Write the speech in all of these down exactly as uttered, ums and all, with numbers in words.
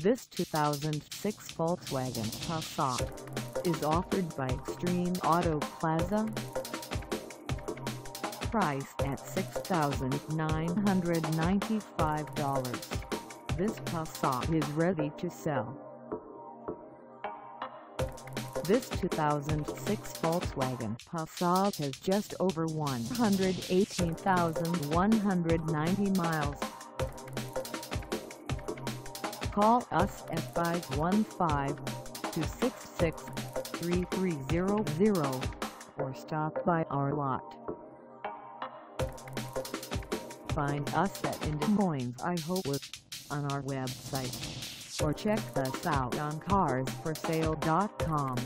This two thousand six Volkswagen Passat is offered by Extreme Auto Plaza. Priced at six thousand nine hundred ninety-five dollars, this Passat is ready to sell. This two thousand six Volkswagen Passat has just over one hundred eighteen thousand one hundred ninety miles. Call us at five one five, two six six, three three zero zero or stop by our lot. Find us at in Moines, Iowa on our website, or check us out on cars for sale dot com.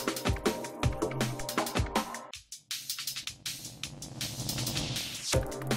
You